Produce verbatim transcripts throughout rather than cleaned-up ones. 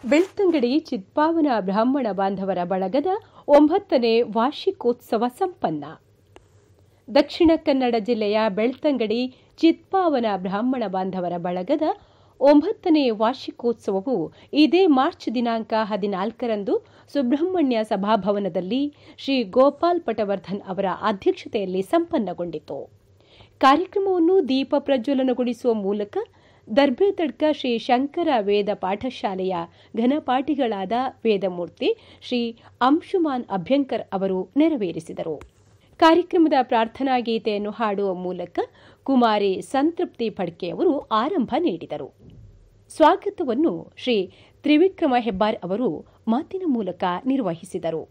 ಬೆಳ್ತಂಗಡಿ ಚಿತ್ಪಾವನ ಬ್ರಾಹ್ಮಣ ಬಾಂಧವರ ಬಳಗದ ಒಂಬತ್ತನೇ ವಾರ್ಷಿಕೋತ್ಸವ ಸಂಪನ್ನ. ದಕ್ಷಿಣ ಕನ್ನಡ ಜಿಲ್ಲೆಯ ಬೆಳ್ತಂಗಡಿ ಚಿತ್ಪಾವನ ಬ್ರಾಹ್ಮಣ ಬಾಂಧವರ ಬಳಗದ ಒಂಬತ್ತನೇ ವಾರ್ಷಿಕೋತ್ಸವವು ಇದೇ ಮಾರ್ಚ್ ದಿನಾಂಕ ಹದಿನಾಲ್ಕರಂದು ಸುಬ್ರಹ್ಮಣ್ಯ ಸಭಾಭವನದಲ್ಲಿ ಶ್ರೀ ಗೋಪಾಲ್ ಪಟವರ್ಧನ್ ಅವರ ಅಧ್ಯಕ್ಷತೆಯಲ್ಲಿ ಸಂಪನ್ನಗೊಂಡಿತು. ಕಾರ್ಯಕ್ರಮವನ್ನು ದೀಪ ಪ್ರಜ್ವಲನಗೊಳಿಸುವ ಮೂಲಕ ದರ್ಬೇತಡ್ಕ ಶ್ರೀ ಶಂಕರ ವೇದ ಪಾಠಶಾಲೆಯ ಘನಪಾಠಿಗಳಾದ ವೇದಮೂರ್ತಿ ಶ್ರೀ ಅಂಶುಮಾನ್ ಅಭ್ಯಂಕರ್ ಅವರು ನೆರವೇರಿಸಿದರು. ಕಾರ್ಯಕ್ರಮದ ಪ್ರಾರ್ಥನಾ ಗೀತೆಯನ್ನು ಹಾಡುವ ಮೂಲಕ ಕುಮಾರಿ ಸಂತೃಪ್ತಿ ಫಡ್ಕೆಯವರು ಆರಂಭ ನೀಡಿದರು. ಸ್ವಾಗತವನ್ನು ಶ್ರೀ ತ್ರಿವಿಕ್ರಮ ಹೆಬ್ಬಾರ್ ಅವರು ಮಾತಿನ ಮೂಲಕ ನಿರ್ವಹಿಸಿದರು.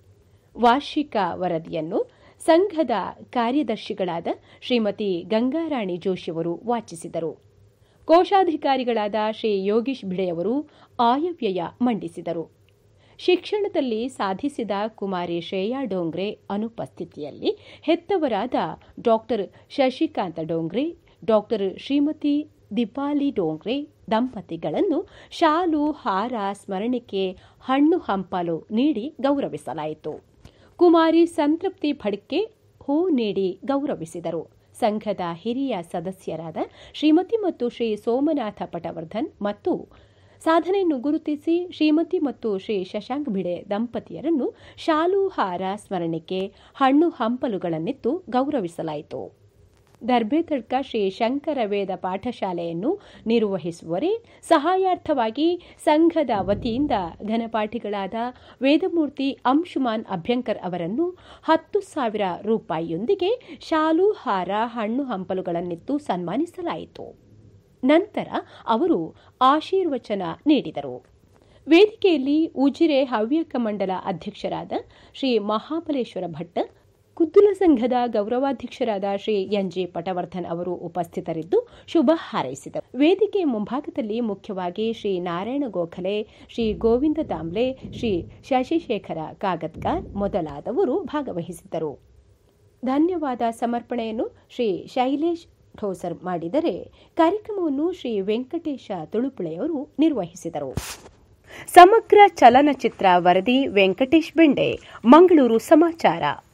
ವಾರ್ಷಿಕ ವರದಿಯನ್ನು ಸಂಘದ ಕಾರ್ಯದರ್ಶಿಗಳಾದ ಶ್ರೀಮತಿ ಗಂಗಾರಾಣಿ ಜೋಶಿಯವರು ವಾಚಿಸಿದರು. ಕೋಶಾಧಿಕಾರಿಗಳಾದ ಶ್ರೀ ಯೋಗೀಶ್ ಭಿಡೆಯವರು ಆಯವ್ಯಯ ಮಂಡಿಸಿದರು. ಶಿಕ್ಷಣದಲ್ಲಿ ಸಾಧಿಸಿದ ಕುಮಾರಿ ಶ್ರೇಯಾ ಡೋಂಗ್ರೆ ಅನುಪಸ್ಥಿತಿಯಲ್ಲಿ ಹೆತ್ತವರಾದ ಡಾಕ್ಟರ್ ಶಶಿಕಾಂತ ಡೋಂಗ್ರೆ, ಡಾಕ್ಟರ್ ಶ್ರೀಮತಿ ದೀಪಾಲಿ ಡೋಂಗ್ರೆ ದಂಪತಿಗಳನ್ನು ಶಾಲು, ಹಾರ, ಸ್ಮರಣಿಕೆ, ಹಣ್ಣು ಹಂಪಲು ನೀಡಿ ಗೌರವಿಸಲಾಯಿತು. ಕುಮಾರಿ ಸಂತೃಪ್ತಿ ಫಡ್ಕೆ ಹೂ ನೀಡಿ ಗೌರವಿಸಿದರು. ಸಂಘದ ಹಿರಿಯ ಸದಸ್ಯರಾದ ಶ್ರೀಮತಿ ಮತ್ತು ಶ್ರೀ ಸೋಮನಾಥ ಪಟವರ್ಧನ್ ಮತ್ತು ಸಾಧನೆಯನ್ನು ಗುರುತಿಸಿ ಶ್ರೀಮತಿ ಮತ್ತು ಶ್ರೀ ಶಶಾಂಕ್ ಭಿಡೆ ದಂಪತಿಯರನ್ನು ಶಾಲು, ಹಾರ, ಸ್ಮರಣಿಕೆ, ಹಣ್ಣು ಹಂಪಲುಗಳನ್ನಿತ್ತು ಗೌರವಿಸಲಾಯಿತು. ದರ್ಬೇತಡ್ಕ ಶ್ರೀ ಶಂಕರ ವೇದ ಪಾಠಶಾಲೆಯನ್ನು ನಿರ್ವಹಿಸುವರೇ ಸಹಾಯಾರ್ಥವಾಗಿ ಸಂಘದ ವತಿಯಿಂದ ಘನಪಾಠಿಗಳಾದ ವೇದಮೂರ್ತಿ ಅಂಶುಮಾನ್ ಅಭ್ಯಂಕರ್ ಅವರನ್ನು ಹತ್ತು ಸಾವಿರ ರೂಪಾಯಿಯೊಂದಿಗೆ ಶಾಲು, ಹಾರ, ಹಣ್ಣು ಹಂಪಲುಗಳನ್ನಿತ್ತು ಸನ್ಮಾನಿಸಲಾಯಿತು. ನಂತರ ಅವರು ಆಶೀರ್ವಚನ ನೀಡಿದರು. ವೇದಿಕೆಯಲ್ಲಿ ಉಜಿರೆ ಹವ್ಯಕ ಮಂಡಲ ಅಧ್ಯಕ್ಷರಾದ ಶ್ರೀ ಮಹಾಬಲೇಶ್ವರ ಭಟ್, ಕುದ್ದುಲ ಸಂಘದ ಗೌರವಾಧ್ಯಕ್ಷರಾದ ಶ್ರೀ ಎನ್ ಜಿ ಪಟವರ್ಧನ್ ಅವರು ಉಪಸ್ಥಿತರಿದ್ದು ಶುಭ ಹಾರೈಸಿದರು. ವೇದಿಕೆ ಮುಂಭಾಗದಲ್ಲಿ ಮುಖ್ಯವಾಗಿ ಶ್ರೀ ನಾರಾಯಣ ಗೋಖಲೆ, ಶ್ರೀ ಗೋವಿಂದ ದಾಮ್ಲೆ, ಶ್ರೀ ಶಶಿಶೇಖರ ಕಾಗತ್ಕಾರ್ ಮೊದಲಾದವರು ಭಾಗವಹಿಸಿದ್ದರು. ಧನ್ಯವಾದ ಸಮರ್ಪಣೆಯನ್ನು ಶ್ರೀ ಶೈಲೇಶ್ ಠೋಸರ್ ಮಾಡಿದರೆ ಕಾರ್ಯಕ್ರಮವನ್ನು ಶ್ರೀ ವೆಂಕಟೇಶ ತುಳುಪುಳೆಯವರು ನಿರ್ವಹಿಸಿದರು. ಸಮಗ್ರ ಚಲನಚಿತ್ರ ವರದಿ ವೆಂಕಟೇಶ್ ಬೆಂಡೆ, ಮಂಗಳೂರು ಸಮಾಚಾರ.